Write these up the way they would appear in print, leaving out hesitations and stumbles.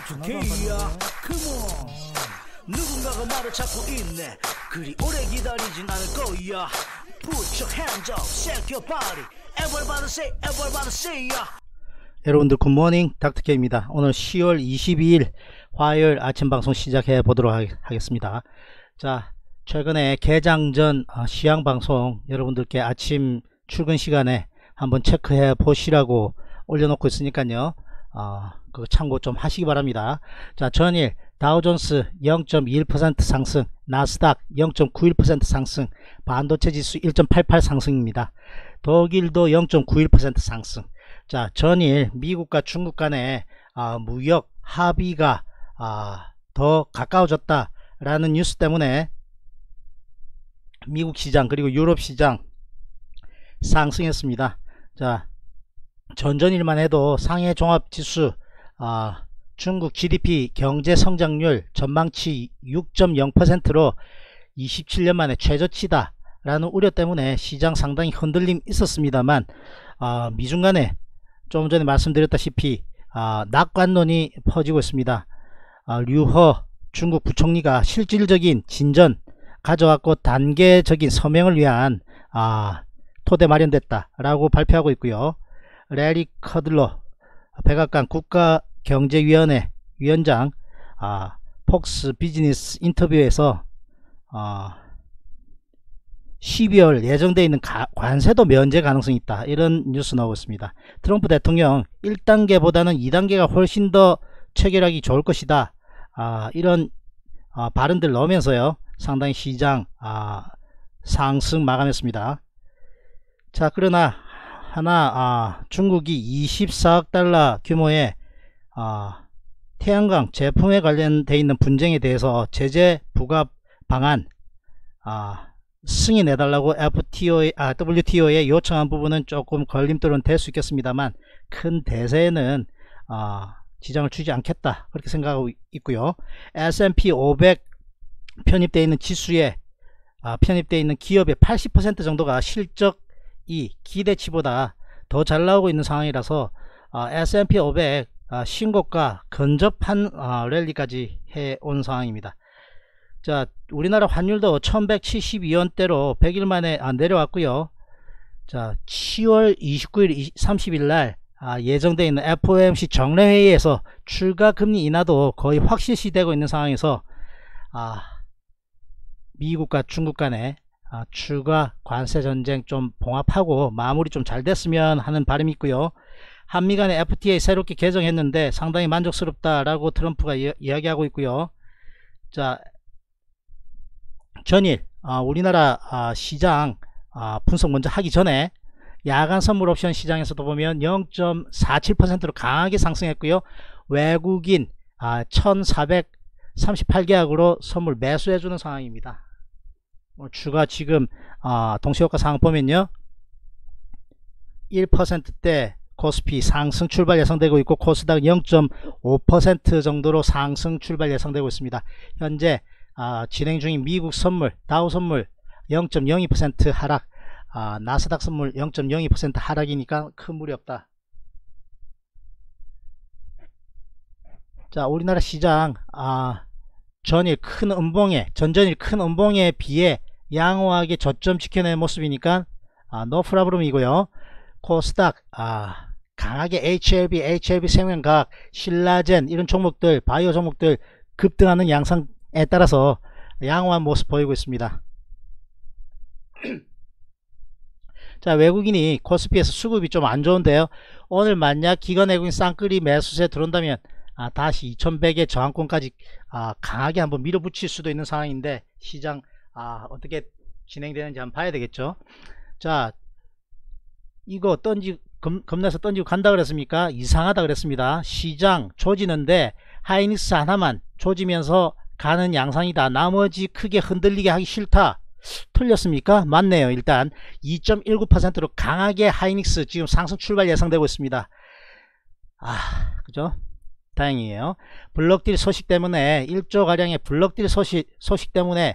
K-야 컴온 누군가가 나를 찾고 있네 그리 오래 기다리진 않을 거야 Put your hands up, shake your body everybody say ya 여러분들 굿모닝 닥터케입니다. 오늘 10월 22일 화요일 아침 방송 시작해 보도록 하겠습니다. 자, 최근에 개장 전 시황 방송 여러분들께 아침 출근 시간에 한번 체크해 보시라고 올려놓고 있으니까요. 그거 참고 좀 하시기 바랍니다. 자, 전일 다우존스 0.21% 상승, 나스닥 0.91% 상승, 반도체 지수 1.88 상승입니다. 독일도 0.91% 상승. 자, 전일 미국과 중국 간의 무역 합의가 더 가까워졌다 라는 뉴스 때문에 미국 시장 그리고 유럽 시장 상승했습니다. 자, 전전일만 해도 상해 종합지수 중국 GDP 경제 성장률 전망치 6.0%로 27년 만에 최저치다 라는 우려 때문에 시장 상당히 흔들림 있었습니다만 미중 간에 좀 전에 말씀드렸다시피 낙관론이 퍼지고 있습니다. 류허 중국 부총리가 실질적인 진전 가져왔고 단계적인 서명을 위한 토대 마련됐다 라고 발표하고 있고요. 레리 커들러 백악관 국가경제위원회 위원장 폭스 비즈니스 인터뷰에서 12월 예정되어 있는 관세도 면제 가능성이 있다 이런 뉴스 나오고 있습니다. 트럼프 대통령 1단계보다는 2단계가 훨씬 더 체결하기 좋을 것이다 이런 발언들 넣으면서요 상당히 시장 상승 마감했습니다. 자, 그러나 하나 중국이 24억 달러 규모의 태양광 제품에 관련되어 있는 분쟁에 대해서 제재 부과 방안 승인해달라고 WTO에 요청한 부분은 조금 걸림돌은 될 수 있겠습니다만 큰 대세에는 지장을 주지 않겠다 그렇게 생각하고 있고요. S&P 500 편입되어 있는 지수에 편입되어 있는 기업의 80% 정도가 실적이 기대치보다 더 잘 나오고 있는 상황이라서 S&P 500 신고가 근접한 랠리까지 해온 상황입니다. 자, 우리나라 환율도 1172원대로 100일 만에 내려왔고요. 자, 10월 29일 30일 날 예정되어 있는 FOMC 정례회의에서 추가 금리 인하도 거의 확실시되고 있는 상황에서 미국과 중국 간에 추가 관세 전쟁 좀 봉합하고 마무리 좀 잘 됐으면 하는 바람이 있고요. 한미 간의 FTA 새롭게 개정했는데 상당히 만족스럽다라고 트럼프가 이야기하고 있고요. 자, 전일 우리나라 시장 분석 먼저 하기 전에 야간 선물 옵션 시장에서도 보면 0.47%로 강하게 상승했고요. 외국인 1438계약으로 선물 매수해주는 상황입니다. 추가 지금 동시효과 상황 보면요 1%대 코스피 상승 출발 예상되고 있고 코스닥 0.5% 정도로 상승 출발 예상되고 있습니다. 현재 진행 중인 미국 선물 다우 선물 0.02% 하락, 나스닥 선물 0.02% 하락이니까 큰 무리 없다. 자, 우리나라 시장 전전일 큰 음봉에 비해 양호하게 저점 지켜낸 모습이니까 노 프라브럼이고요. 코스닥 강하게 HLB 생명과학, 신라젠 이런 종목들 바이오 종목들 급등하는 양상에 따라서 양호한 모습 보이고 있습니다. 자, 외국인이 코스피에서 수급이 좀 안좋은데요. 오늘 만약 기관 외국인 쌍끌이 매수세 들어온다면 다시 2100의 저항권까지 강하게 한번 밀어붙일 수도 있는 상황인데 시장 어떻게 진행되는지 한번 봐야 되겠죠. 자, 이거 겁나서 던지고 간다 그랬습니까? 이상하다 그랬습니다. 시장 조지는데 하이닉스 하나만 조지면서 가는 양상이다. 나머지 크게 흔들리게 하기 싫다. 틀렸습니까? 맞네요. 일단 2.19%로 강하게 하이닉스 지금 상승 출발 예상되고 있습니다. 그죠? 다행이에요. 블록딜 소식 때문에 1조 가량의 블록딜 소식 때문에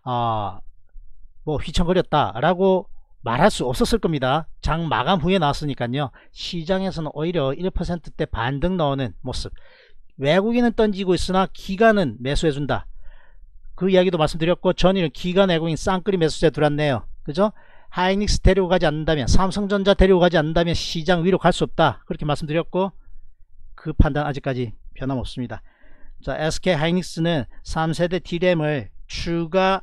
뭐 휘청거렸다 라고 말할 수 없었을 겁니다. 장 마감 후에 나왔으니까요. 시장에서는 오히려 1%대 반등 나오는 모습, 외국인은 던지고 있으나 기관은 매수해준다. 그 이야기도 말씀드렸고, 전일은 기관 외국인 쌍끌이 매수세 들어왔네요. 그죠? 하이닉스 데리고 가지 않는다면, 삼성전자 데리고 가지 않는다면 시장 위로 갈 수 없다. 그렇게 말씀드렸고, 그 판단 아직까지 변함없습니다. 자, SK 하이닉스는 3세대 D램을 추가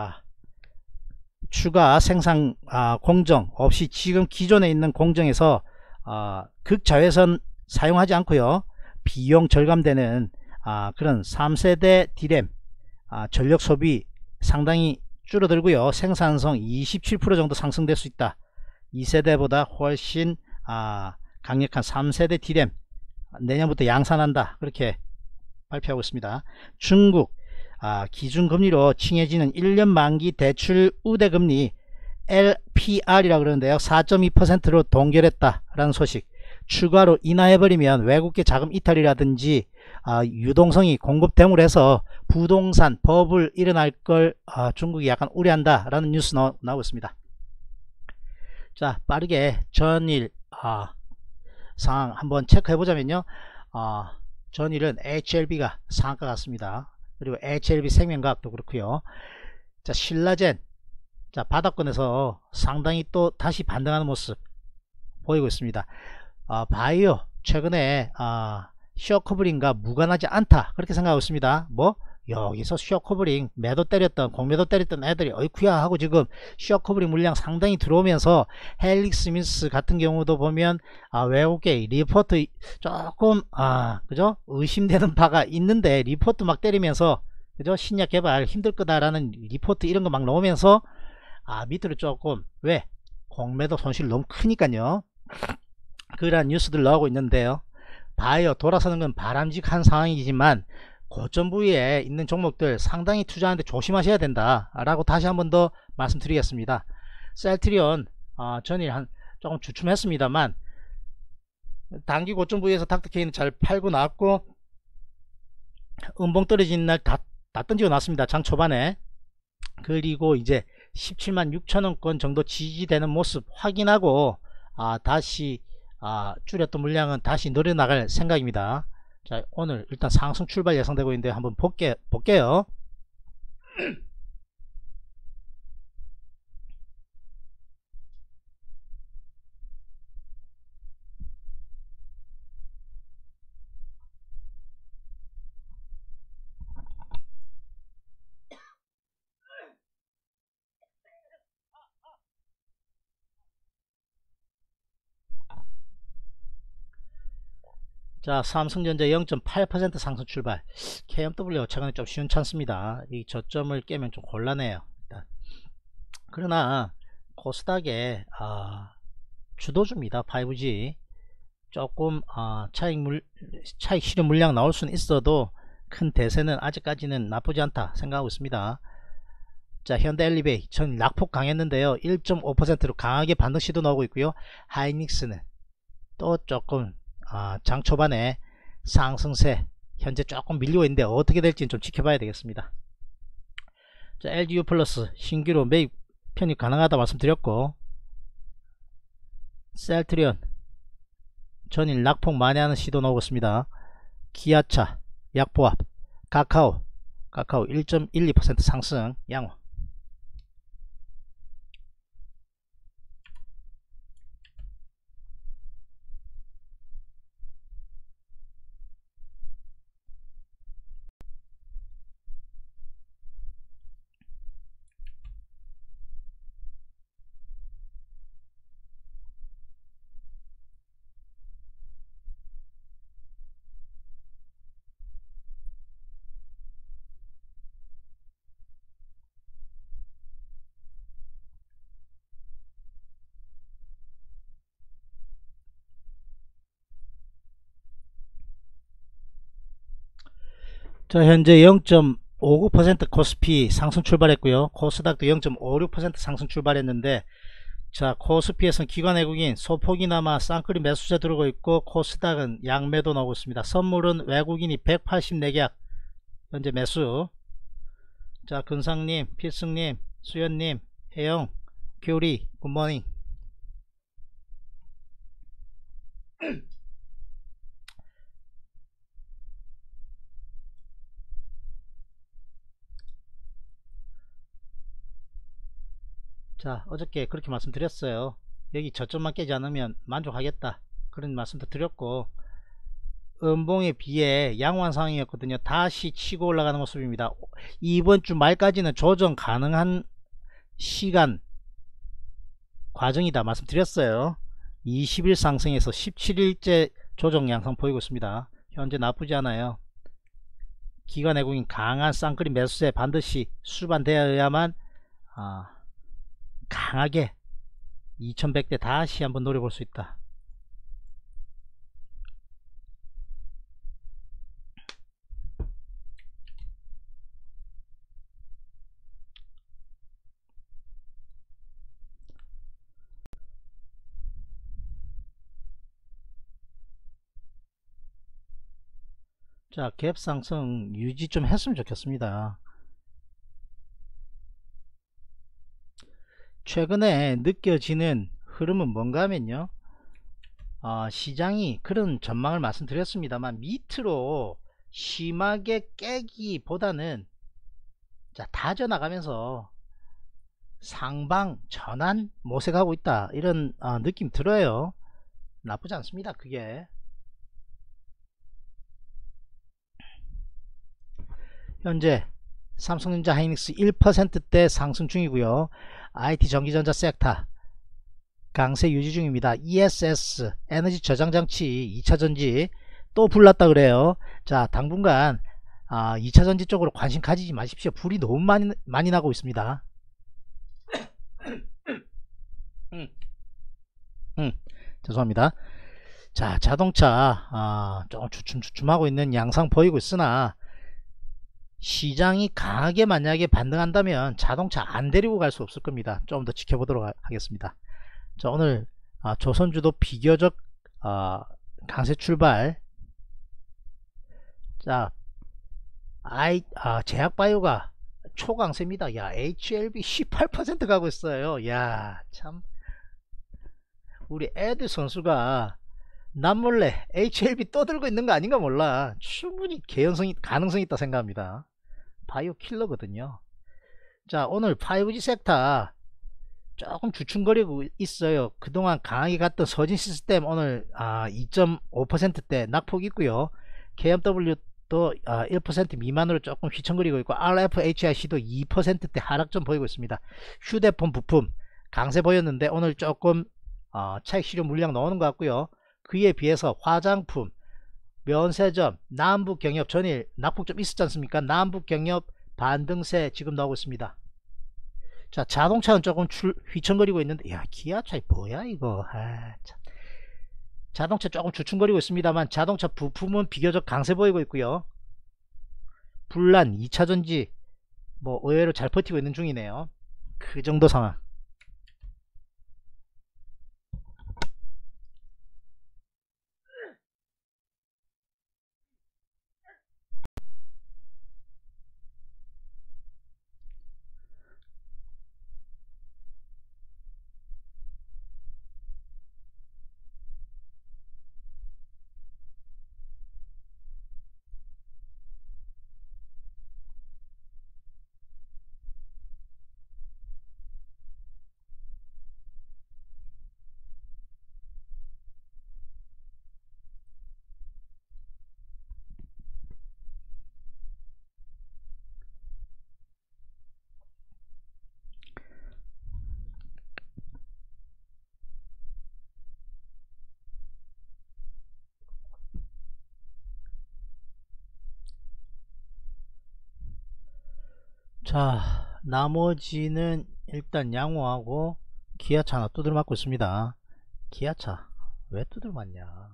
생산 공정 없이 지금 기존에 있는 공정에서 극자외선 사용하지 않고요, 비용 절감되는 그런 3세대 D램 전력 소비 상당히 줄어들고요, 생산성 27% 정도 상승될 수 있다. 2세대보다 훨씬 강력한 3세대 D램 내년부터 양산한다. 그렇게 발표하고 있습니다. 중국 기준금리로 칭해지는 1년 만기 대출 우대금리 LPR이라고 그러는데요, 4.2%로 동결했다 라는 소식. 추가로 인하해버리면 외국계 자금 이탈이라든지 유동성이 공급대응을 해서 부동산 버블 일어날 걸 중국이 약간 우려한다 라는 뉴스 나오고 있습니다. 자, 빠르게 전일 상황 한번 체크해 보자면요, 전일은 HLB가 상한가 같습니다. 그리고 HLB 생명과학도 그렇고요. 자, 신라젠, 자, 바닥권에서 상당히 또 다시 반등하는 모습 보이고 있습니다. 바이오 최근에 슈어커버링과 무관하지 않다 그렇게 생각하고 있습니다. 뭐 여기서 슈어커버링 매도 때렸던 공매도 때렸던 애들이 어이쿠야 하고 지금 슈어커버링 물량 상당히 들어오면서 헬릭스미스 같은 경우도 보면 외국계 리포트 조금 그죠, 의심되는 바가 있는데 리포트 막 때리면서, 그죠, 신약 개발 힘들 거다라는 리포트 이런 거 막 나오면서 밑으로 조금, 왜, 공매도 손실 너무 크니까요, 그러한 뉴스들 나오고 있는데요. 바이오 돌아서는 건 바람직한 상황이지만 고점 부위에 있는 종목들 상당히 투자하는데 조심하셔야 된다 라고 다시 한번 더 말씀드리겠습니다. 셀트리온 전일 조금 주춤했습니다만 단기 고점 부위에서 닥터케이는 잘 팔고 나왔고, 음봉 떨어지는 날 다 던지고 났습니다, 장 초반에. 그리고 이제 17만 6천원권 정도 지지되는 모습 확인하고 다시 줄였던 물량은 다시 늘어나갈 생각입니다. 자, 오늘 일단 상승 출발 예상되고 있는데 한번 볼게요. 자, 삼성전자 0.8% 상승 출발. KMW 최근에 좀 시원찮습니다. 이 저점을 깨면 좀 곤란해요. 일단. 그러나 코스닥에 주도주입니다. 5G 조금 차익 실현 물량 나올 수는 있어도 큰 대세는 아직까지는 나쁘지 않다 생각하고 있습니다. 자, 현대엘리베이 전 낙폭 강했는데요, 1.5%로 강하게 반등 시도 나오고 있고요. 하이닉스는 또 조금 장 초반에 상승세 현재 조금 밀리고 있는데 어떻게 될지는 좀 지켜봐야 되겠습니다. 자, LGU 플러스 신규로 매입 편입 가능하다 말씀드렸고, 셀트리온 전일 낙폭 만회하는 시도 나오고 있습니다. 기아차, 약보합, 카카오 1.12% 상승 양호. 자, 현재 0.59% 코스피 상승 출발했고요. 코스닥도 0.56% 상승 출발했는데, 자, 코스피에서는 기관 외국인 소폭이나마 쌍끌이 매수세 들어오고 있고, 코스닥은 양매도 나오고 있습니다. 선물은 외국인이 184계약 현재 매수. 자, 근상님, 필승님, 수연님, 혜영, 교리 굿모닝. 자, 어저께 그렇게 말씀드렸어요. 여기 저점만 깨지 않으면 만족하겠다, 그런 말씀도 드렸고, 음봉에 비해 양호한 상황이었거든요. 다시 치고 올라가는 모습입니다. 이번 주 말까지는 조정 가능한 시간 과정이다 말씀드렸어요. 20일 상승해서 17일째 조정 양상 보이고 있습니다. 현재 나쁘지 않아요. 기관 외국인 강한 쌍끌이 매수세 반드시 수반되어야만 강하게 2100대 다시 한번 노려볼 수 있다. 자, 갭 상승 유지 좀 했으면 좋겠습니다. 최근에 느껴지는 흐름은 뭔가 하면요, 시장이 그런 전망을 말씀드렸습니다만 밑으로 심하게 깨기보다는 자, 다져나가면서 상방 전환 모색하고 있다, 이런 느낌 들어요. 나쁘지 않습니다. 그게 현재 삼성전자 하이닉스 1%대 상승 중이고요. IT 전기전자 섹터 강세 유지 중입니다. ESS 에너지 저장장치 2차전지 또 불났다 그래요. 자, 당분간 2차전지 쪽으로 관심 가지지 마십시오. 불이 너무 많이 나고 있습니다. 죄송합니다. 자, 자동차 조금 주춤주춤하고 있는 양상 보이고 있으나 시장이 강하게 만약에 반등한다면 자동차 안 데리고 갈 수 없을 겁니다. 좀 더 지켜보도록 하겠습니다. 자, 오늘 조선주도 비교적 강세 출발. 자, 제약바이오가 초강세입니다. 야, HLB 18% 가고 있어요. 야, 참 우리 애들 선수가 남몰래 HLB 또 들고 있는 거 아닌가 몰라. 충분히 가능성이 있다 생각합니다. 바이오 킬러거든요. 자, 오늘 5G 섹터 조금 주춤거리고 있어요. 그동안 강하게 갔던 서진 시스템 오늘 2.5%대 낙폭 있고요. KMW도 1% 미만으로 조금 휘청거리고 있고, RFHIC도 2%대 하락점 보이고 있습니다. 휴대폰 부품 강세 보였는데 오늘 조금 차익 실현 물량 나오는 것 같고요. 그에 비해서 화장품, 면세점, 남북경협 전일 낙폭 좀 있었지 않습니까? 남북경협 반등세 지금 나오고 있습니다. 자, 자동차는 조금 휘청거리고 있는데, 야, 기아차 뭐야 이거. 참. 자동차 조금 주춤거리고 있습니다만 자동차 부품은 비교적 강세 보이고 있고요. 불난 2차전지 뭐 의외로 잘 버티고 있는 중이네요. 그 정도 상황. 자, 나머지는 일단 양호하고 기아차 하나 두드려 맞고 있습니다. 기아차 왜 두드려 맞냐.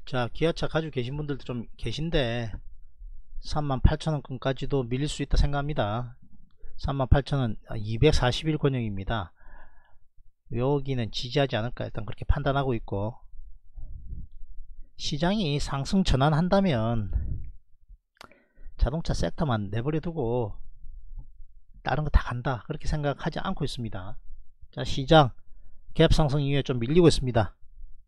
자, 기아차 가지고 계신 분들도 좀 계신데 38,000원권까지도 밀릴 수 있다 생각합니다. 38,000원 241 권역입니다. 여기는 지지하지 않을까 일단 그렇게 판단하고 있고, 시장이 상승 전환한다면 자동차 섹터만 내버려 두고 다른 거 다 간다 그렇게 생각하지 않고 있습니다. 자, 시장 갭 상승 이후에 좀 밀리고 있습니다.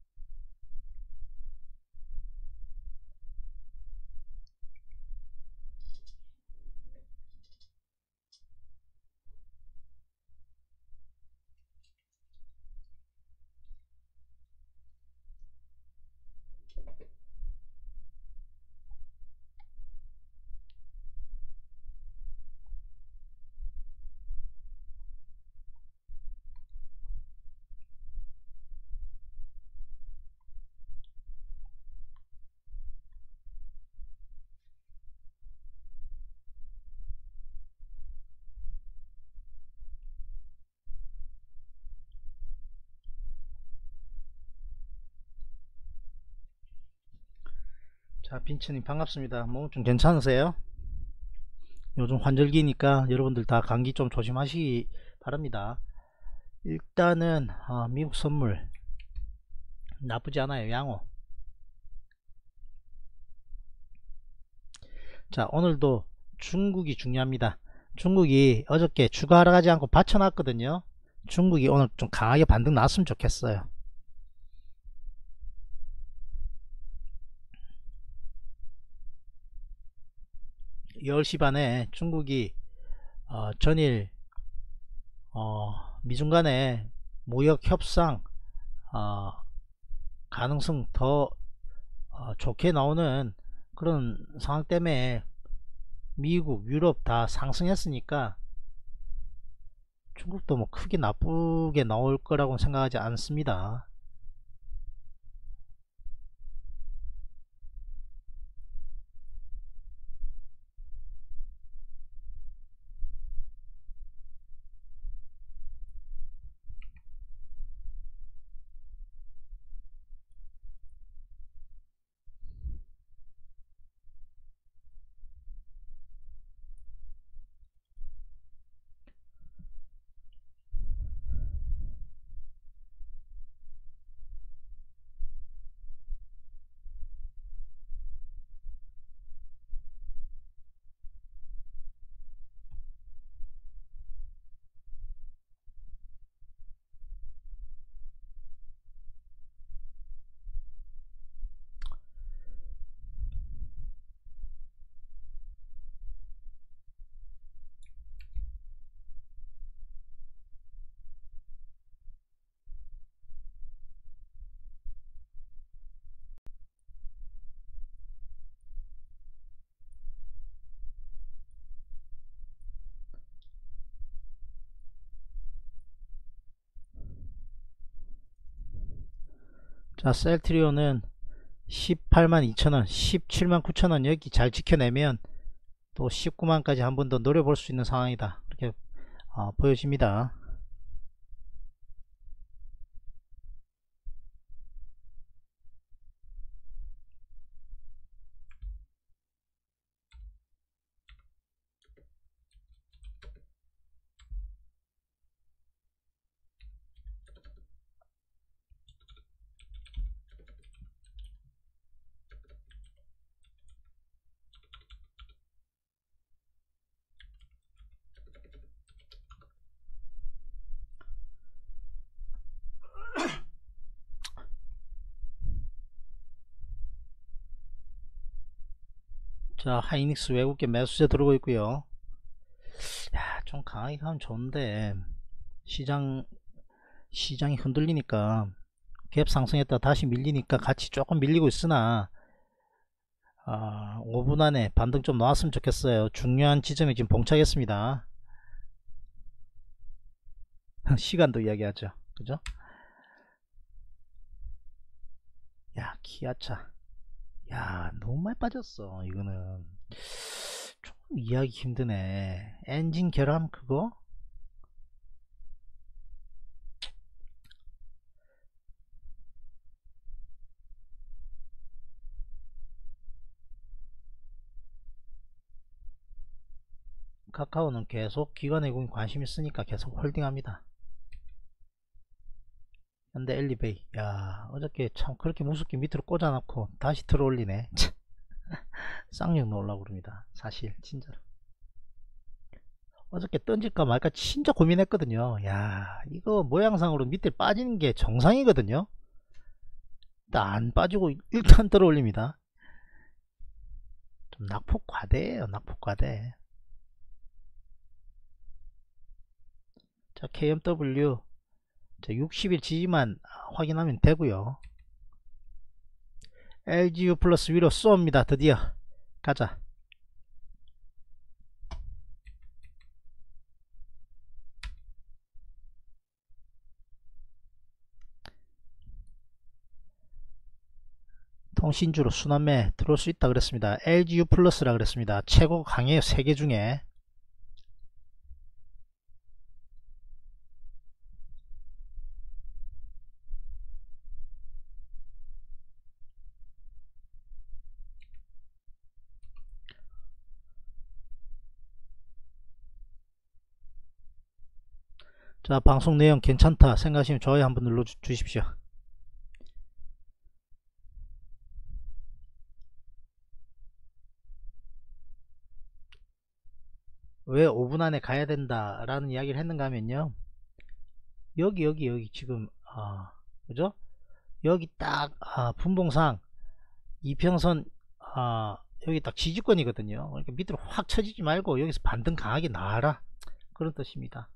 자, 빈츠님 반갑습니다. 몸 좀 괜찮으세요? 요즘 환절기니까 여러분들 다 감기 좀 조심하시기 바랍니다. 일단은 미국 선물 나쁘지 않아요. 양호. 자, 오늘도 중국이 중요합니다. 중국이 어저께 추가 하락하지 않고 받쳐놨거든요. 중국이 오늘 좀 강하게 반등 났으면 좋겠어요. 10시 반에 중국이 전일 미중 간의 무역 협상 가능성 더 좋게 나오는 그런 상황 때문에 미국, 유럽 다 상승했으니까 중국도 뭐 크게 나쁘게 나올 거라고 생각하지 않습니다. 자, 셀트리온은 182,000원 179,000원 여기 잘 지켜내면 또 19만까지 한 번 더 노려볼 수 있는 상황이다 이렇게 보여집니다. 자, 하이닉스 외국계 매수세 들어오고 있고요. 야, 좀 강하게 가면 좋은데 시장이 흔들리니까 갭 상승했다 다시 밀리니까 같이 조금 밀리고 있으나 5분 안에 반등 좀 나왔으면 좋겠어요. 중요한 지점에 지금 봉착했습니다. 시간도 이야기하죠. 그죠? 야, 기아차. 야, 너무 많이 빠졌어. 이거는 좀 이해하기 힘드네. 엔진 결함 그거? 카카오는 계속 기관외국인 관심 있으니까 계속 홀딩합니다. 현대 엘리베이, 야 어저께 참 그렇게 무섭게 밑으로 꽂아놓고 다시 들어올리네. 쌍욕 넣으려고 그럽니다. 사실 진짜로 어저께 던질까 말까 진짜 고민했거든요. 야 이거 모양상으로 밑에 빠지는 게 정상이거든요. 일단 안 빠지고 일단 들어올립니다. 좀 낙폭 과대예요. 낙폭 과대. 자 KMW 60일 지지만 확인하면 되고요. LGU 플러스 위로 쏩니다. 드디어 가자. 통신주로 순환매 들어올 수 있다 그랬습니다. LGU 플러스라 그랬습니다. 최고 강해요. 3개 중에. 자 방송 내용 괜찮다 생각하시면 좋아요 한번 눌러 주십시오. 왜 5분 안에 가야 된다 라는 이야기를 했는가 하면요, 여기 지금 그죠, 여기 딱 분봉상 이평선 여기 딱 지지권이거든요. 그러니까 밑으로 확 쳐지지 말고 여기서 반등 강하게 나와라 그런 뜻입니다.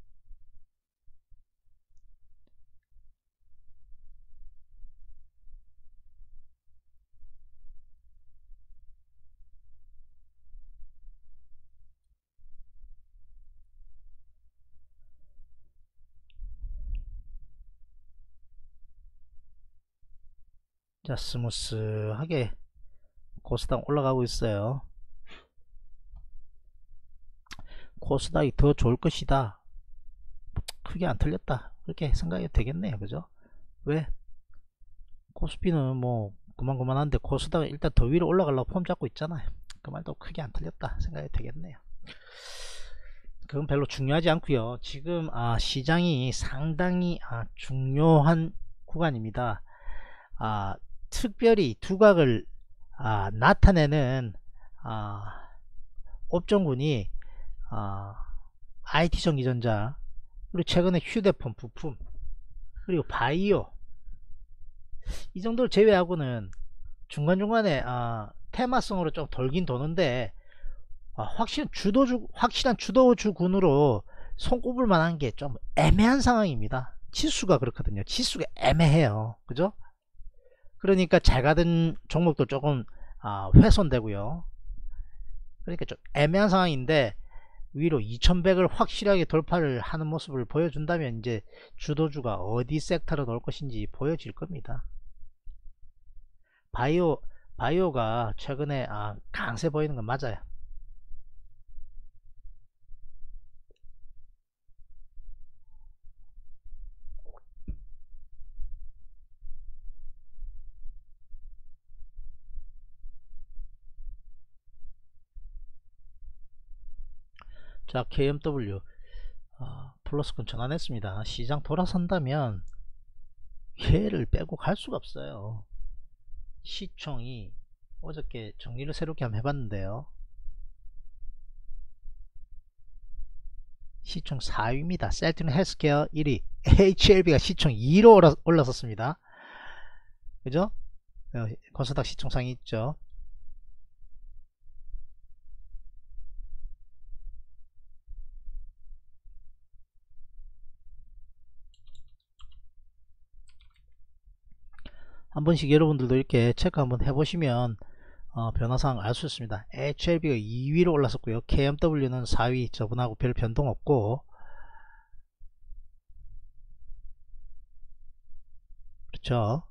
자 스무스하게 코스닥 올라가고 있어요. 코스닥이 더 좋을 것이다, 크게 안 틀렸다 그렇게 생각해도 되겠네요. 그죠? 왜 코스피는 뭐 그만한데 코스닥은 일단 더 위로 올라가려고 폼 잡고 있잖아요. 그 말도 크게 안 틀렸다 생각해도 되겠네요. 그건 별로 중요하지 않고요. 지금 시장이 상당히 중요한 구간입니다. 특별히 두각을 나타내는 업종군이 IT 전기전자, 그리고 최근에 휴대폰 부품, 그리고 바이오, 이 정도를 제외하고는 중간중간에 테마성으로 좀 돌긴 도는데 확실한 주도주군으로 손꼽을 만한 게 좀 애매한 상황입니다. 지수가 그렇거든요. 지수가 애매해요. 그죠? 그러니까 잘 가던 종목도 조금 훼손되고요. 그러니까 좀 애매한 상황인데 위로 2100을 확실하게 돌파를 하는 모습을 보여준다면 이제 주도주가 어디 섹터로 넣을 것인지 보여질 겁니다. 바이오가 최근에 강세 보이는 건 맞아요. 자 KMW 플러스권 전환했습니다. 시장 돌아선다면 얘를 빼고 갈 수가 없어요. 시총이 어저께 정리를 새롭게 한번 해봤는데요, 시총 4위입니다. 셀트리온 헬스케어 1위, HLB가 시총 2위로 올라섰습니다. 그죠? 코스닥 시총상이 있죠. 한 번씩 여러분들도 이렇게 체크 한번 해보시면 변화사항 알 수 있습니다. HLB가 2위로 올랐었고요. KMW는 4위, 저분하고 별 변동 없고, 그렇죠.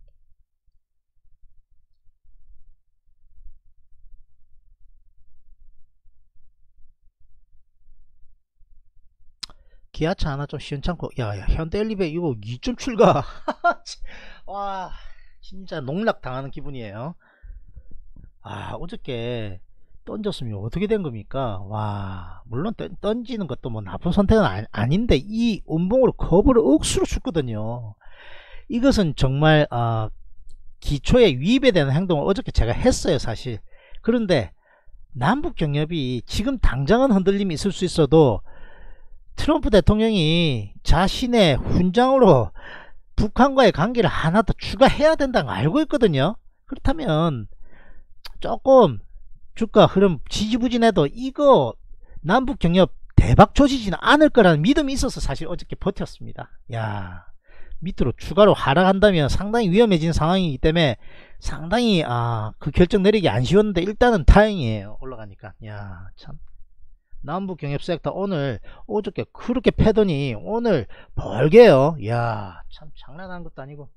기아차 하나 좀 시원찮고, 야 현대엘리베이 이거 2.7가 와 진짜 농락 당하는 기분이에요. 어저께 던졌으면 어떻게 된 겁니까? 와, 물론 던지는 것도 뭐 나쁜 선택은 아닌데 이 운봉으로 커브를 억수로 줬거든요. 이것은 정말 기초에 위배되는 행동을 어저께 제가 했어요, 사실. 그런데 남북 경협이 지금 당장은 흔들림이 있을 수 있어도 트럼프 대통령이 자신의 훈장으로 북한과의 관계를 하나 더 추가해야 된다는 걸 알고 있거든요. 그렇다면 조금 주가 흐름 지지부진해도 이거 남북 경협 대박 조지지는 않을 거라는 믿음이 있어서 사실 어저께 버텼습니다. 야, 밑으로 추가로 하락한다면 상당히 위험해진 상황이기 때문에 상당히 그 결정 내리기 안 쉬웠는데 일단은 다행이에요. 올라가니까. 야, 참. 남북 경협 섹터 오늘 어저께 그렇게 패더니 오늘 벌게요. 야, 참 장난하는 것도 아니고.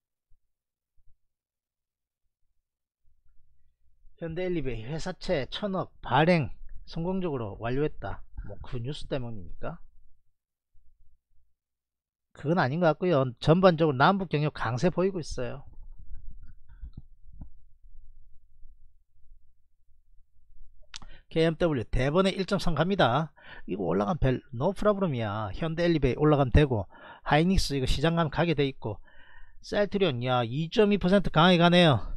현대일리베이 회사채 1000억 발행 성공적으로 완료했다. 뭐 그 뉴스 때문입니까? 그건 아닌 것 같고요. 전반적으로 남북 경협 강세 보이고 있어요. KMW 대번에 1.3 갑니다. 이거 올라간 별 노 프라브럼이야. 현대일리베이 올라가면 되고, 하이닉스 이거 시장 가면 가게 돼 있고, 셀트리온 야 2.2% 강하게 가네요.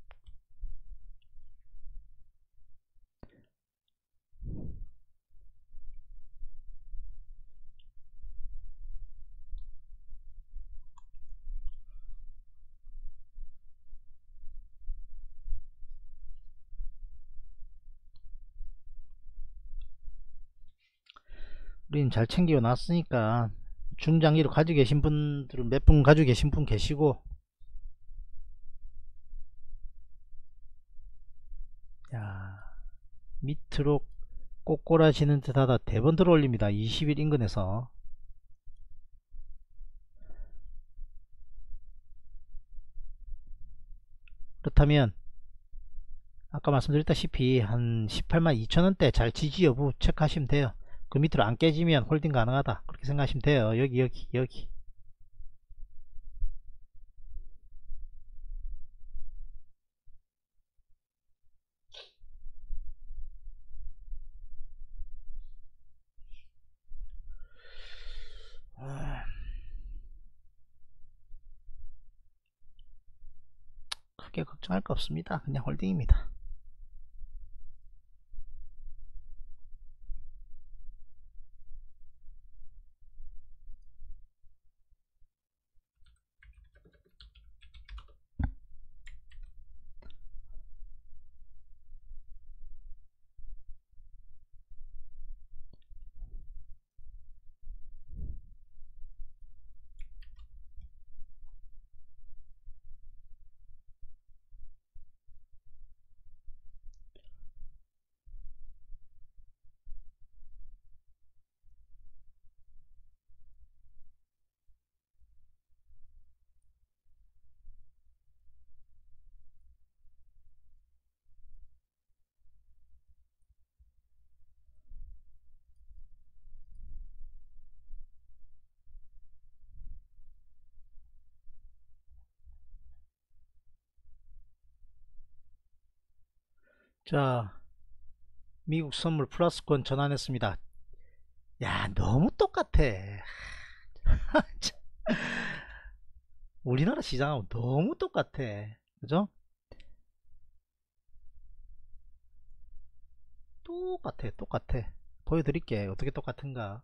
우리는 잘 챙겨 놨으니까 중장기로 가지고 계신 분들은 몇 분 가지고 계신 분 계시고, 야 밑으로 꼬꼬라지는 듯하다 대번 들어 올립니다. 20일 인근에서. 그렇다면 아까 말씀드렸다시피 한 18만 2천원대 잘 지지 여부 체크하시면 돼요. 그 밑으로 안 깨지면 홀딩 가능하다 그렇게 생각하시면 돼요. 여기 크게 걱정할 거 없습니다. 그냥 홀딩입니다. 자, 미국 선물 플러스권 전환했습니다. 야, 너무 똑같아. 우리나라 시장하고 너무 똑같아. 그죠? 똑같아. 보여드릴게. 어떻게 똑같은가.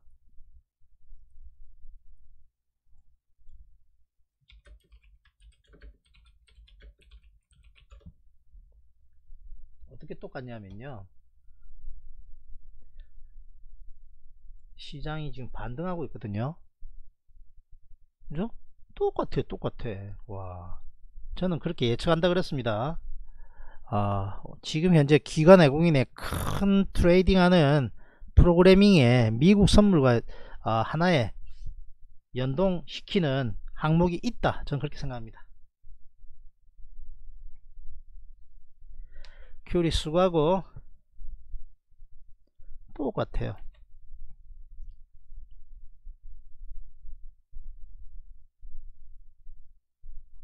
어떻게 똑같냐면요. 시장이 지금 반등하고 있거든요. 그죠? 똑같아. 와. 저는 그렇게 예측한다 그랬습니다. 지금 현재 기관 외국인의 큰 트레이딩하는 프로그래밍에 미국 선물과 하나의 연동시키는 항목이 있다. 저는 그렇게 생각합니다. 큐리 수고하고 똑같아요.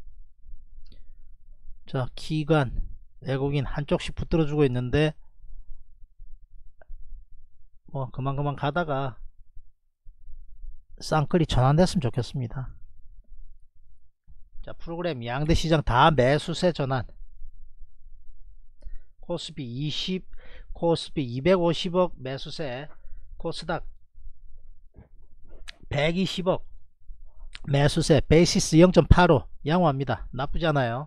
자, 기관 외국인 한쪽씩 붙들어 주고 있는데 그만 가다가 쌍끌이 전환됐으면 좋겠습니다. 자, 프로그램 양대 시장 다 매수세 전환. 코스피 20, 코스피 250억 매수세, 코스닥 120억 매수세, 베이시스 0.85 양호합니다. 나쁘지 않아요.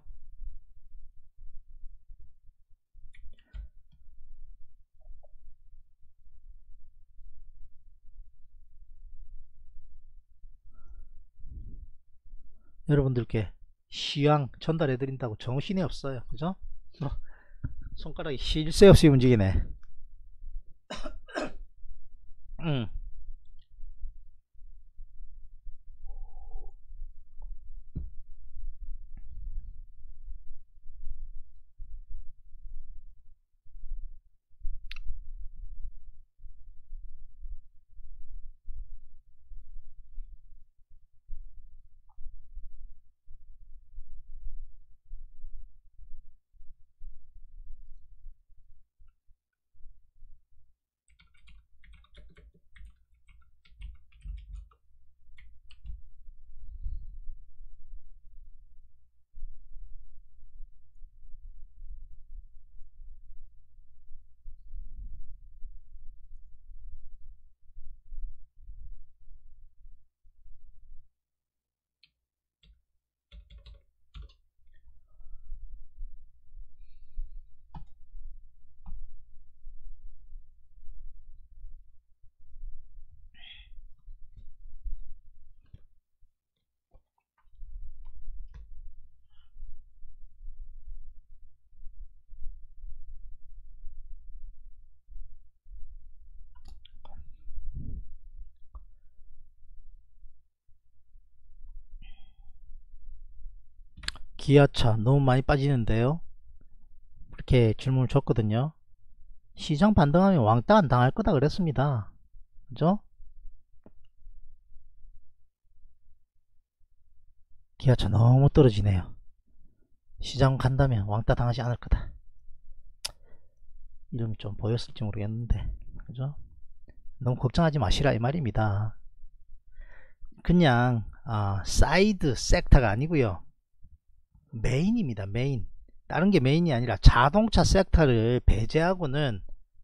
여러분들께 시황 전달해 드린다고 정신이 없어요. 그죠? 손가락이 쉴 새 없이 움직이네. 기아차 너무 많이 빠지는데요. 그렇게 질문을 줬거든요. 시장 반등하면 왕따 안 당할 거다 그랬습니다. 그죠? 기아차 너무 떨어지네요. 시장 간다면 왕따 당하지 않을 거다. 이름이 좀 보였을지 모르겠는데, 그죠? 너무 걱정하지 마시라 이 말입니다. 그냥 사이드 섹터가 아니고요, 메인입니다. 메인. 다른 게 메인이 아니라 자동차 섹터를 배제하고는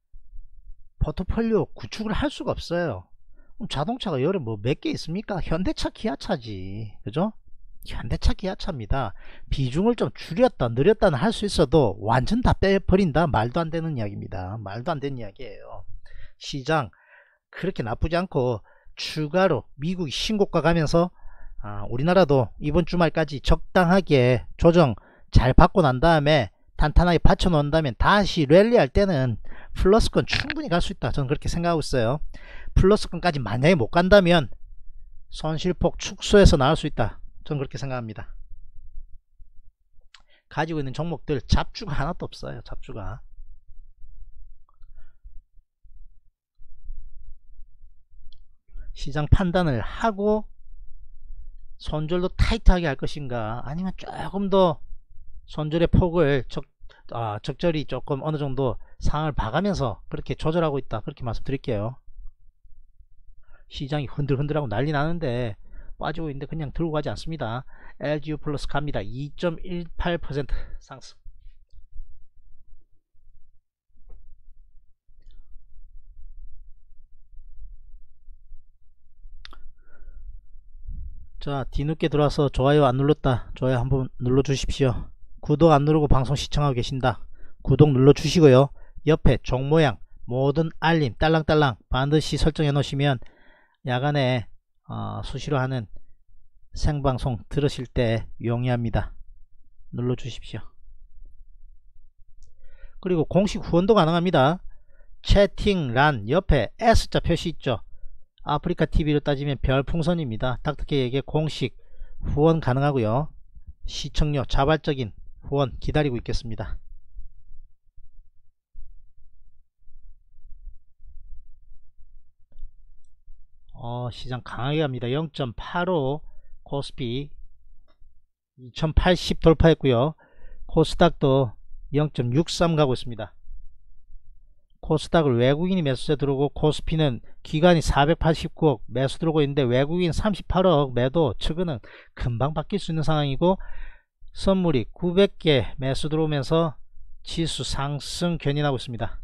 포트폴리오 구축을 할 수가 없어요. 자동차가 여러 뭐 몇 개 있습니까? 현대차, 기아차지. 그죠? 현대차, 기아차입니다. 비중을 좀 줄였다 늘렸다는 할 수 있어도 완전 다 빼버린다, 말도 안 되는 이야기입니다. 말도 안 되는 이야기예요. 시장 그렇게 나쁘지 않고 추가로 미국이 신고가 가면서 우리나라도 이번 주말까지 적당하게 조정 잘 받고 난 다음에 탄탄하게 받쳐 놓는다면 다시 랠리할 때는 플러스권 충분히 갈 수 있다, 저는 그렇게 생각하고 있어요. 플러스권까지 만약에 못 간다면 손실폭 축소해서 나올 수 있다, 저는 그렇게 생각합니다. 가지고 있는 종목들 잡주가 하나도 없어요. 잡주가. 시장 판단을 하고 손절도 타이트하게 할 것인가, 아니면 조금 더 손절의 폭을 적절히 조금 어느 정도 상황을 봐가면서 그렇게 조절하고 있다, 그렇게 말씀드릴게요. 시장이 흔들흔들하고 난리 나는데 빠지고 있는데 그냥 들고 가지 않습니다. LGU 플러스 갑니다. 2.18% 상승. 자, 뒤늦게 들어와서 좋아요 안 눌렀다, 좋아요 한번 눌러 주십시오. 구독 안 누르고 방송 시청하고 계신다, 구독 눌러 주시고요. 옆에 종 모양 모든 알림 딸랑딸랑 반드시 설정해 놓으시면 야간에 수시로 하는 생방송 들으실 때 용이합니다. 눌러 주십시오. 그리고 공식 후원도 가능합니다. 채팅란 옆에 S자 표시 있죠. 아프리카TV로 따지면 별풍선입니다. 닥터케이에게 공식 후원 가능하고요. 시청료 자발적인 후원 기다리고 있겠습니다. 시장 강하게 갑니다. 0.85 코스피 2080 돌파했고요. 코스닥도 0.63 가고 있습니다. 코스닥을 외국인이 매수세 들어오고 코스피는 기관이 489억 매수 들어오고 있는데 외국인 38억 매도, 측은은 금방 바뀔 수 있는 상황이고, 선물이 900개 매수 들어오면서 지수 상승 견인하고 있습니다.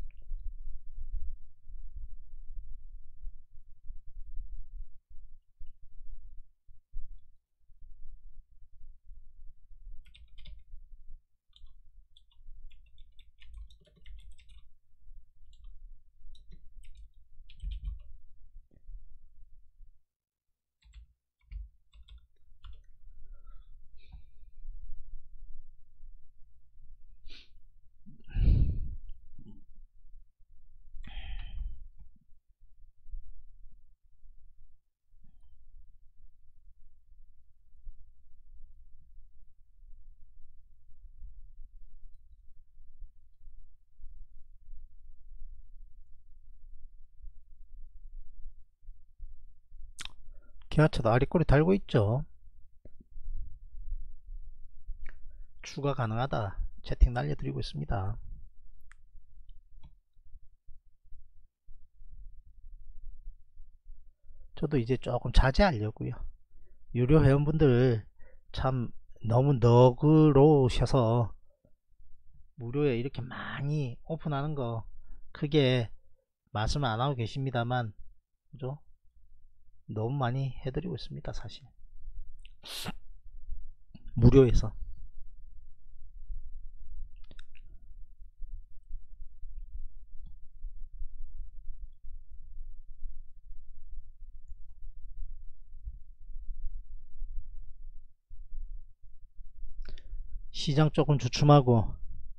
기아차도 아리꼬리 달고 있죠. 추가 가능하다 채팅 날려드리고 있습니다. 저도 이제 조금 자제하려고요. 유료 회원분들 참 너무 너그러우셔서 무료에 이렇게 많이 오픈하는 거 크게 말씀을 안 하고 계십니다만, 그죠? 너무 많이 해드리고 있습니다. 사실 무료에서. 시장 조금 주춤하고,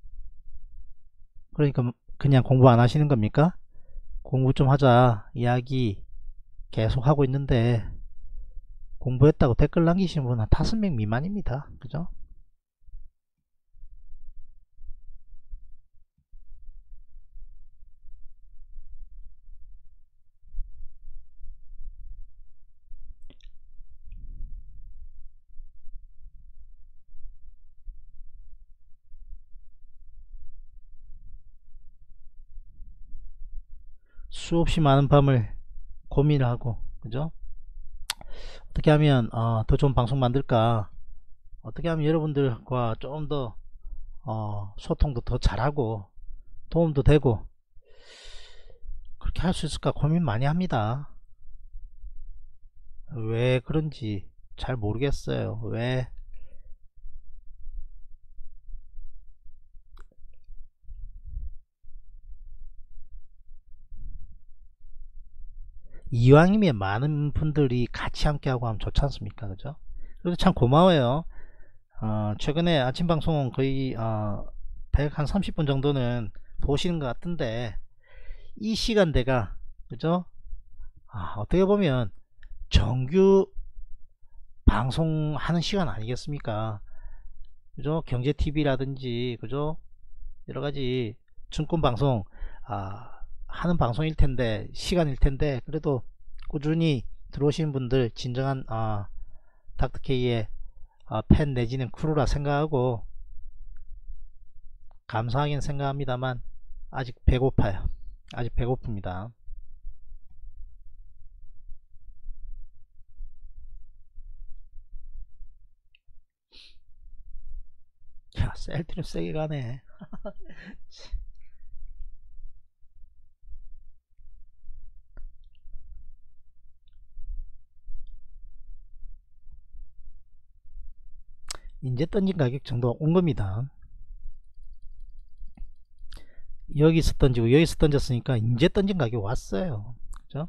그러니까 그냥 공부 안 하시는 겁니까? 공부 좀 하자 이야기 계속 하고 있는데, 공부했다고 댓글 남기시는 분은 한 5명 미만입니다. 그죠? 수없이 많은 밤을 고민을 하고, 그죠? 어떻게 하면 더 좋은 방송 만들까, 어떻게 하면 여러분들과 좀 더 소통도 더 잘하고 도움도 되고 그렇게 할 수 있을까 고민 많이 합니다. 왜 그런지 잘 모르겠어요. 왜 이왕이면 많은 분들이 같이 함께 하고 하면 좋지 않습니까? 그죠? 그래서 참 고마워요. 최근에 아침 방송은 거의 130분 정도는 보시는 것 같은데, 이 시간대가, 그죠? 어떻게 보면 정규 방송하는 시간 아니겠습니까? 그죠? 경제TV라든지, 그죠? 여러가지 증권방송 하는 방송일 텐데, 시간일 텐데, 그래도 꾸준히 들어오시는 분들 진정한 닥터K의 팬 내지는 크루라 생각하고 감사하긴 생각합니다만, 아직 배고파요. 아직 배고픕니다. 야, 셀트림 세게 가네. 이제 던진 가격 정도 온 겁니다. 여기서 던지고 여기서 던졌으니까 이제 던진 가격 왔어요. 그죠?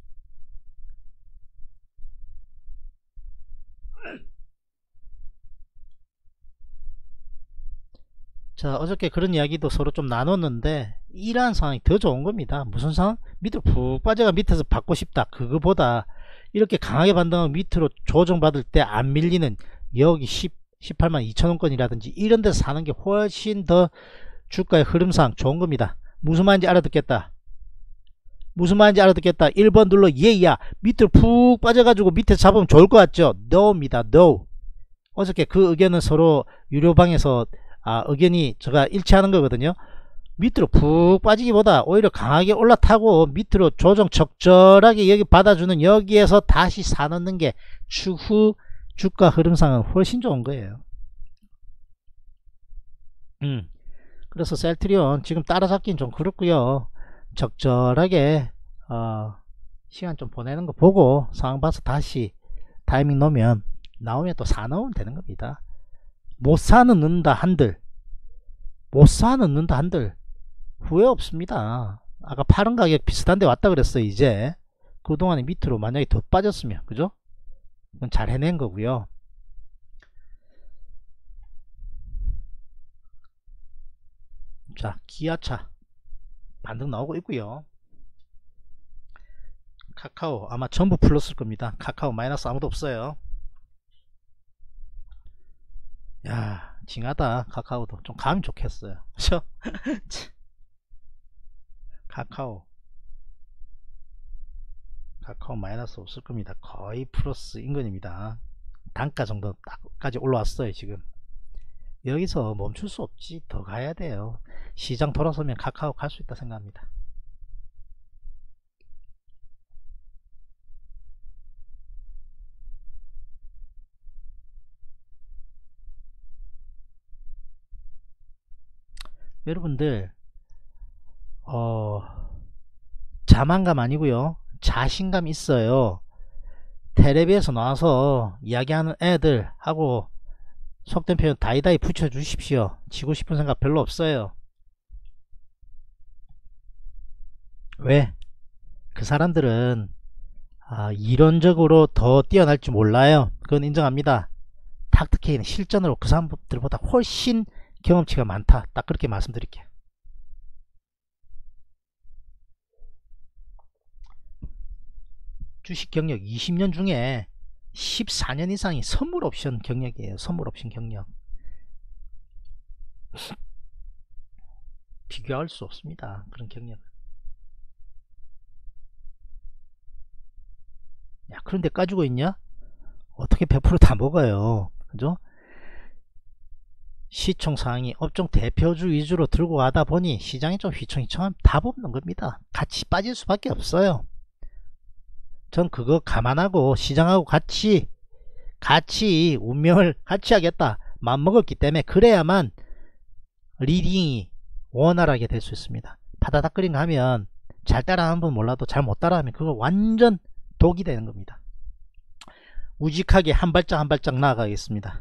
자, 어저께 그런 이야기도 서로 좀 나눴는데, 이러한 상황이 더 좋은 겁니다. 무슨 상황? 밑으로 푹 빠져가 밑에서 받고 싶다. 그거보다 이렇게 강하게 반등하고 밑으로 조정받을 때 안 밀리는 여기 18만 2천원권이라든지 이런 데서 사는 게 훨씬 더 주가의 흐름상 좋은 겁니다. 무슨 말인지 알아듣겠다. 무슨 말인지 알아듣겠다. 1번 눌러 예야. 밑으로 푹 빠져가지고 밑에 잡으면 좋을 것 같죠? NO입니다. NO. 어저께 그 의견은 서로 유료방에서 의견이 제가 일치하는 거거든요. 밑으로 푹 빠지기보다 오히려 강하게 올라타고 밑으로 조정 적절하게 여기 받아주는 여기에서 다시 사놓는 게 추후 주가 흐름상은 훨씬 좋은 거예요. 그래서 셀트리온 지금 따라잡긴 좀 그렇고요. 적절하게 시간 좀 보내는 거 보고 상황 봐서 다시 타이밍 놓으면 나오면 또 사놓으면 되는 겁니다. 못 사는 는다 한들, 못 사는 는다 한들 후회 없습니다. 아까 파른 가격 비슷한데 왔다 그랬어요. 이제 그동안에 밑으로 만약에 더 빠졌으면, 그죠? 그건 잘 해낸 거고요. 자, 기아차 반등 나오고 있고요. 카카오 아마 전부 플러스일 겁니다. 카카오 마이너스 아무도 없어요. 야, 징하다. 카카오도 좀 가면 좋겠어요. 그죠? 카카오 마이너스 없을 겁니다. 거의 플러스 인근입니다. 단가 정도까지 올라왔어요. 지금 여기서 멈출 수 없지. 더 가야 돼요. 시장 돌아서면 카카오 갈 수 있다 생각합니다. 여러분들 자만감 아니고요, 자신감 있어요. 텔레비에서 나와서 이야기하는 애들하고 속된 표현 다이다이 붙여주십시오. 지고 싶은 생각 별로 없어요. 왜? 그 사람들은 이론적으로 더 뛰어날 줄 몰라요. 그건 인정합니다. 닥터케이는 실전으로 그 사람들보다 훨씬 경험치가 많다. 딱 그렇게 말씀드릴게요. 주식 경력 20년 중에 14년 이상이 선물 옵션 경력이에요. 선물 옵션 경력. 비교할 수 없습니다. 그런 경력. 야, 그런데 까지고 있냐? 어떻게 100%다 먹어요. 그죠? 시총 상황이 업종 대표주 위주로 들고 가다 보니 시장이 좀 휘청휘청하면 답 없는 겁니다. 같이 빠질 수밖에 없어요. 전 그거 감안하고 시장하고 같이 운명을 같이 하겠다 맘먹었기 때문에, 그래야만 리딩이 원활하게 될 수 있습니다. 파다닥거린 거 하면 잘 따라하는 분 몰라도 잘 못 따라하면 그거 완전 독이 되는 겁니다. 우직하게 한 발짝 한 발짝 나아가겠습니다.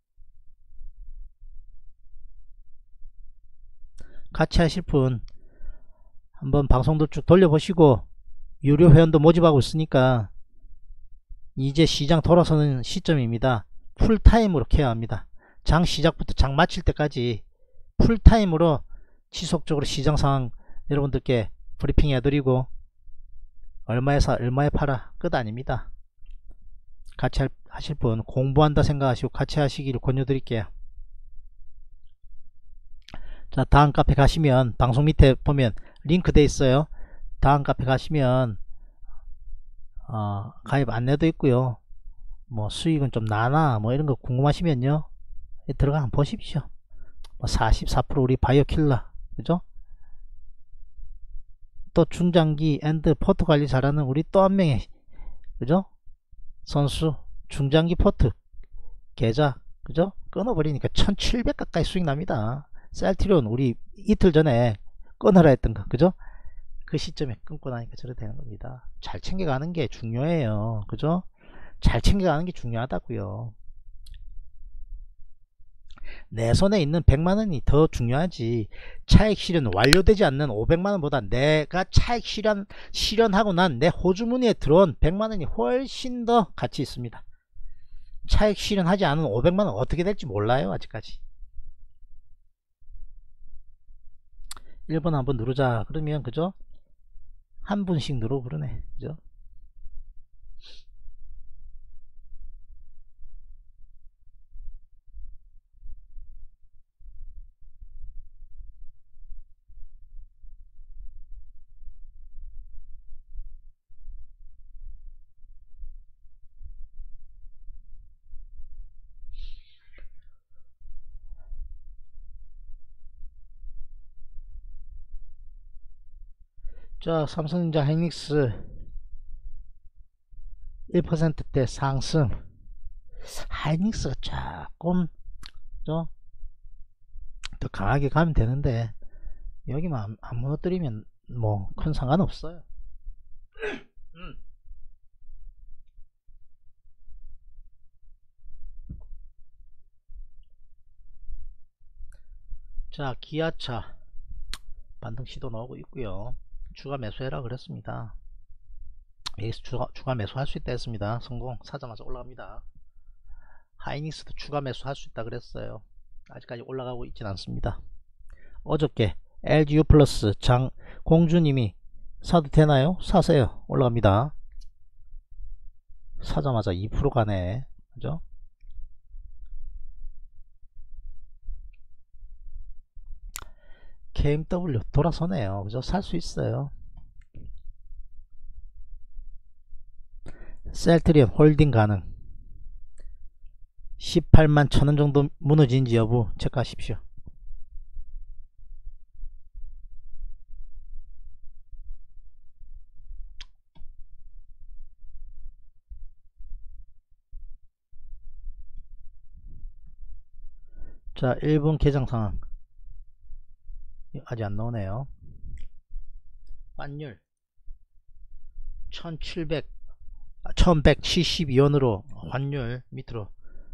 같이 하실 분 한번 방송도 쭉 돌려보시고, 유료 회원도 모집하고 있으니까 이제 시장 돌아서는 시점입니다. 풀타임으로 케어합니다. 장 시작부터 장 마칠 때까지 풀타임으로 지속적으로 시장 상황 여러분들께 브리핑 해드리고, 얼마에 사 얼마에 팔아 끝 아닙니다. 같이 하실 분 공부한다 생각하시고 같이 하시기를 권유드릴게요. 자, 다음 카페 가시면 방송 밑에 보면 링크 돼 있어요. 다음 카페 가시면 가입 안내도 있고요. 뭐 수익은 좀 나나 뭐 이런 거 궁금하시면요, 들어가 한번 보십시오. 뭐 44% 우리 바이오킬러, 그죠? 또 중장기 앤드 포트 관리 잘하는 우리 또 한 명의, 그죠? 선수 중장기 포트 계좌, 그죠? 끊어버리니까 1700 가까이 수익 납니다. 셀트리온 우리 이틀 전에 끊으라 했던 거, 그죠? 그 시점에 끊고 나니까 저래 되는 겁니다. 잘 챙겨가는 게 중요해요. 그죠? 잘 챙겨가는 게 중요하다고요. 내 손에 있는 100만원이 더 중요하지, 차익 실현 완료되지 않는 500만원보다 내가 차익 실현하고 난 내 호주머니에 들어온 100만원이 훨씬 더 가치 있습니다. 차익 실현하지 않은 500만원 어떻게 될지 몰라요. 아직까지. 1번 한번 누르자 그러면, 그죠? 한 분씩 누르고 그러네, 그죠? 자, 삼성전자 하이닉스 1%대 상승. 하이닉스가 조금 더 강하게 가면 되는데 여기만 안 무너뜨리면 뭐 큰 상관없어요. 자, 기아차 반등 시도 나오고 있고요. 추가 매수해라 그랬습니다. 여기서 추가 매수할 수 있다 했습니다. 성공. 사자마자 올라갑니다. 하이닉스도 추가 매수할 수 있다 그랬어요. 아직까지 올라가고 있진 않습니다. 어저께 LGU 플러스 공주님이 사도 되나요? 사세요. 올라갑니다. 사자마자 2% 가네. 그죠? KMW 돌아서네요. 그죠? 살 수 있어요. 셀트리온 홀딩 가능. 18만 1000원 정도 무너진지 여부 체크하십시오. 자, 일본 개장 상황 아직 안 나오네요. 환율 1172원으로 환율 밑으로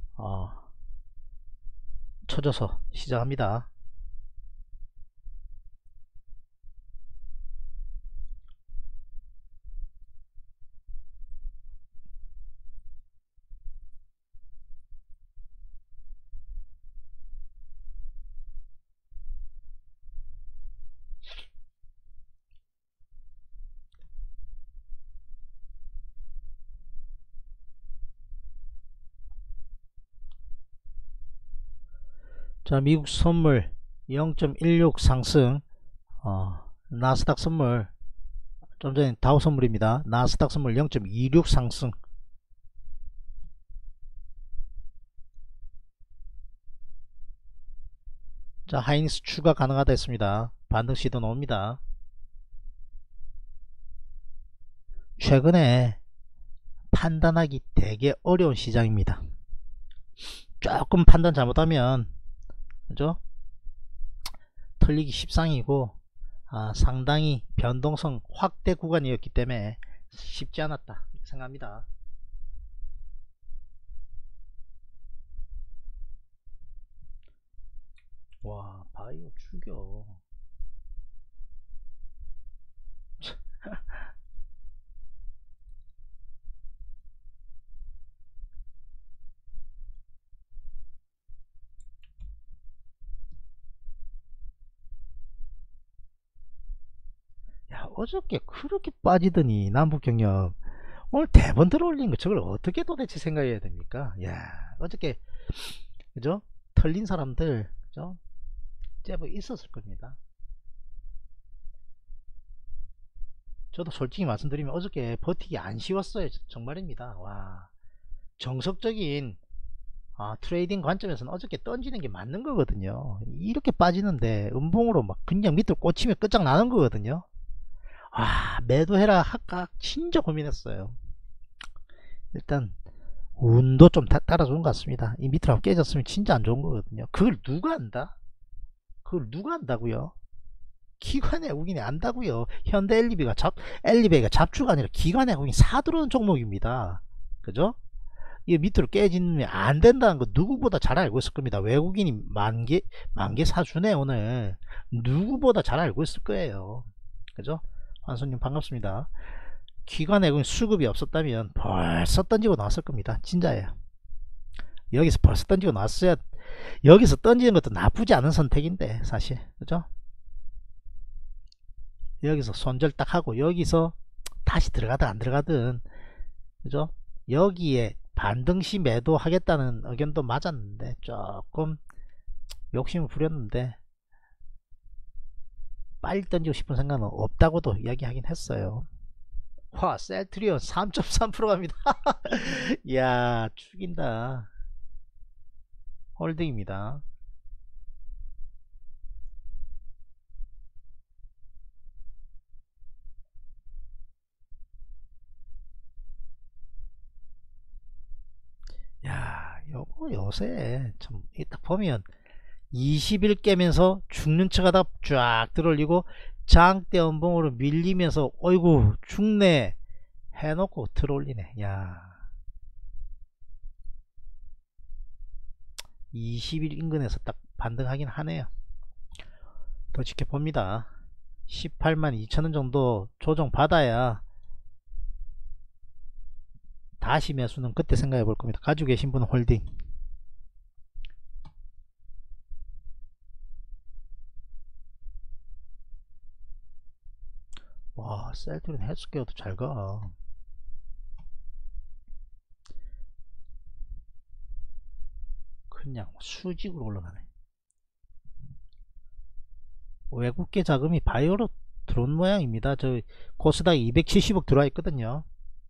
쳐져서 시작합니다. 자, 미국 선물 0.16 상승. 나스닥 선물 좀 전에 다우 선물입니다. 나스닥 선물 0.26 상승. 자, 하이닉스 추가 가능하다 했습니다. 반등 시도 나옵니다. 최근에 판단하기 되게 어려운 시장입니다. 조금 판단 잘못하면 그죠? 털리기 십상이고 상당히 변동성 확대 구간이었기 때문에 쉽지 않았다 생각합니다. 와, 바이오 죽여. 야, 어저께 그렇게 빠지더니 남북경협 오늘 대번 들어올린 거 저걸 어떻게 도대체 생각해야 됩니까? 야, 어저께 그죠? 털린 사람들 그죠? 제법 있었을 겁니다. 저도 솔직히 말씀드리면 어저께 버티기 안 쉬웠어요. 정말입니다. 와, 정석적인 트레이딩 관점에서는 어저께 던지는 게 맞는 거거든요. 이렇게 빠지는데 음봉으로 막 그냥 밑으로 꽂히면 끝장나는 거거든요. 매도해라 할까 진짜 고민했어요. 일단 운도 좀 따라주는 것 같습니다. 이 밑으로 깨졌으면 진짜 안 좋은 거거든요. 그걸 누가 안다? 그걸 누가 안다고요? 기관 외국인이 안다고요. 현대 엘리베이가 잡주가 아니라 기관 외국인이 사들어오는 종목입니다. 그죠? 이게 밑으로 깨지면 안 된다는 거 누구보다 잘 알고 있을 겁니다. 외국인이 만개 사주네 오늘. 누구보다 잘 알고 있을 거예요. 그죠? 환수님 반갑습니다. 기관 외국인 수급이 없었다면 벌써 던지고 나왔을 겁니다. 진짜예요. 여기서 벌써 던지고 나왔어야. 여기서 던지는 것도 나쁘지 않은 선택인데 사실 그죠? 여기서 손절 딱 하고 여기서 다시 들어가든 안 들어가든 그죠? 여기에 반등시 매도 하겠다는 의견도 맞았는데 조금 욕심을 부렸는데 빨리 던지고 싶은 생각은 없다고도 이야기하긴 했어요. 와, 셀트리온 3.3% 갑니다. 이야, 죽인다. 홀딩입니다. 요거 요새 참 딱 보면 20일 깨면서 죽는 척 하다 쫙 들어올리고 장대 연봉으로 밀리면서 어이구 죽네 해놓고 들어올리네. 야, 20일 인근에서 딱 반등하긴 하네요. 더 지켜봅니다. 18만 2천원 정도 조정 받아야 다시 매수는 그때 생각해 볼 겁니다. 가지고 계신 분은 홀딩. 와, 셀트린 헬스케어도 잘가. 그냥 수직으로 올라가네. 외국계 자금이 바이오로 들어온 모양입니다. 저 코스닥 270억 들어와 있거든요.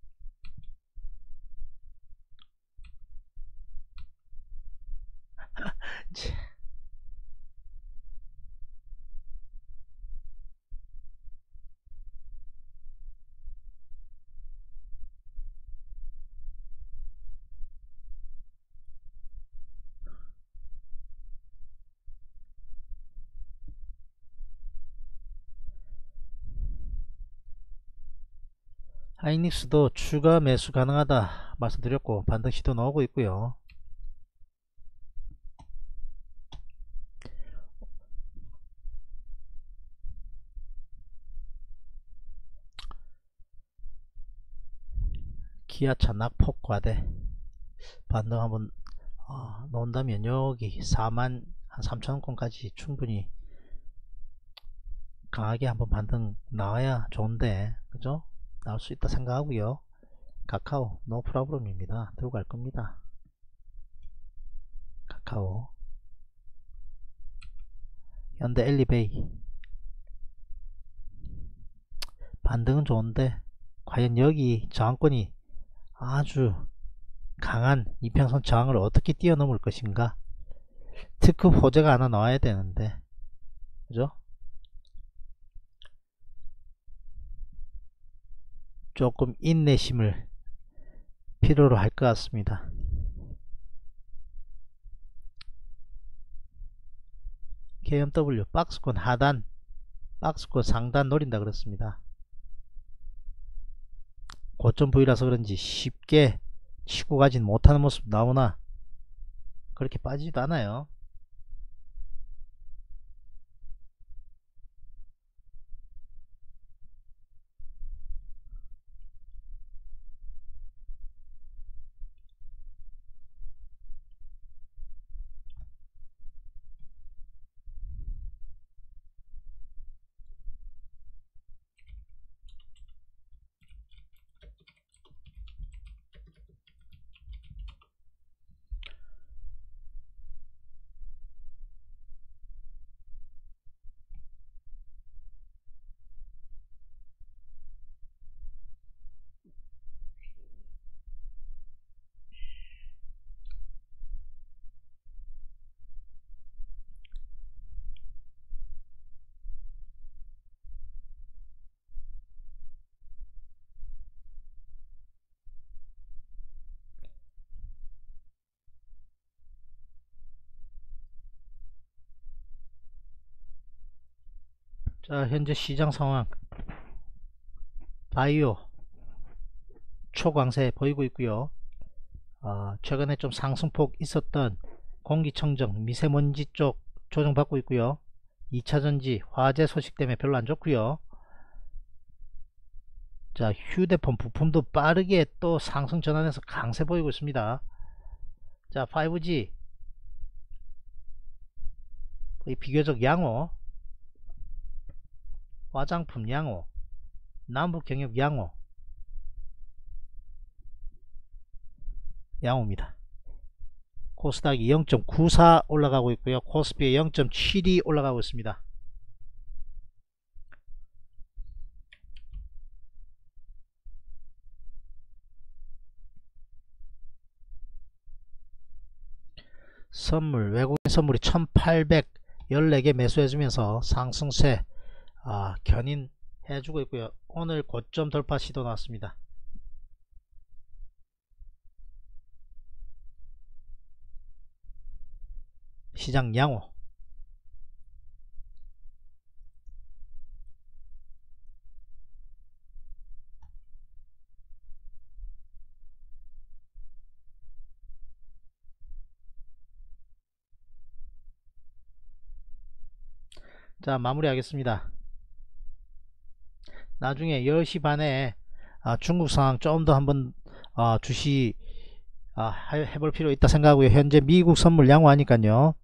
하이닉스도 추가 매수 가능하다 말씀드렸고 반등 시도 나오고 있고요. 기아차 낙폭 과대 반등 한번 놓은다면 여기 4만 한 3천원권까지 충분히 강하게 한번 반등 나와야 좋은데 그죠? 나올 수 있다 생각하고요. 카카오 노 프로블럼입니다. 들고 갈 겁니다. 카카오, 현대 엘리베이 반등은 좋은데 과연 여기 저항권이 아주 강한 이평선 저항을 어떻게 뛰어넘을 것인가. 특급 호재가 하나 나와야 되는데 그죠? 조금 인내심을 필요로 할 것 같습니다. KMW 박스권 하단 박스권 상단 노린다 그렇습니다. 고점 부위라서 그런지 쉽게 치고 가진 못하는 모습 나오나 그렇게 빠지지도 않아요. 자, 현재 시장 상황 바이오 초강세 보이고 있고요. 최근에 좀 상승폭 있었던 공기청정 미세먼지 쪽 조정받고 있고요. 2차전지 화재 소식 때문에 별로 안 좋고요. 자, 휴대폰 부품도 빠르게 또 상승 전환해서 강세 보이고 있습니다. 자, 5G 비교적 양호, 화장품 양호, 남북경협 양호입니다. 코스닥이 0.94 올라가고 있고요. 코스피 0.72 올라가고 있습니다. 선물, 외국인 선물이 1814개 매수해주면서 상승세 견인해주고 있고요. 오늘 고점 돌파 시도 나왔습니다. 시장 양호. 자, 마무리하겠습니다. 나중에 10시 반에 중국 상황 좀 더 한번 주시 해볼 필요 있다 생각하고요. 현재 미국 선물 양호하니까요.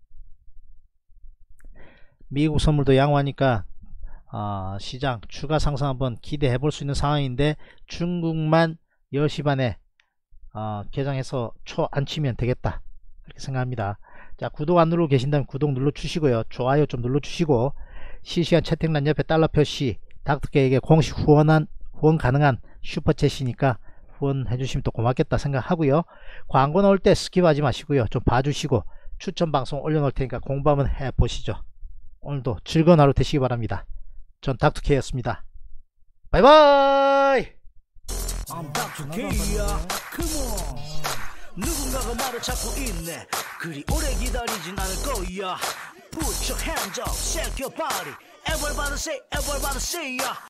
미국 선물도 양호하니까 시장 추가 상승 한번 기대해 볼 수 있는 상황인데, 중국만 10시 반에 개장해서 초 안 치면 되겠다, 그렇게 생각합니다. 자, 구독 안 누르고 계신다면 구독 눌러 주시고요. 좋아요 좀 눌러 주시고, 실시간 채팅란 옆에 달러 표시, 닥터케에게 공식 후원 가능한 슈퍼챗이니까 후원해 주시면 또 고맙겠다 생각하고요. 광고 나올 때 스킵하지 마시고요. 좀 봐주시고, 추천 방송 올려놓을 테니까 공부 한번 해 보시죠. 오늘도 즐거운 하루 되시기 바랍니다. 전 닥터케였습니다. 바이바이. I'm Dr. K야. Come on. 누군가가 말을 찾고 있네. 그리 오래 기다리진 않을 거야. Put your hands up, shake your body. Everybody say, everybody say, yeah.